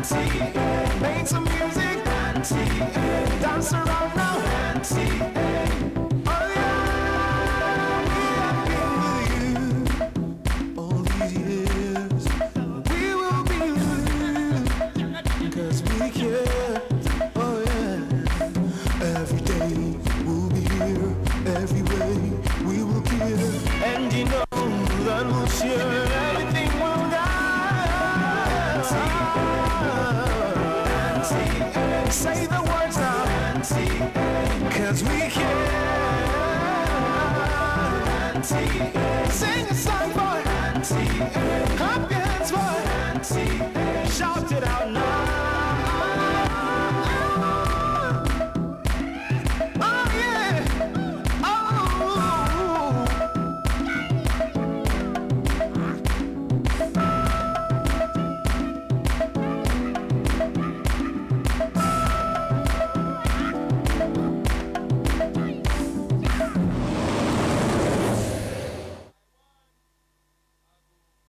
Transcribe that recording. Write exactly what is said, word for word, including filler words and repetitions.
Make some music, dance around now. Oh yeah, we have been with you all these years. We will be with you, cause we care. Oh yeah, every day we'll be here, every way we will care. And you know that we'll share everything we'll die. Say the words now, cause we can. Sing a song, boy. Clap your hands, boy. Shout it out now.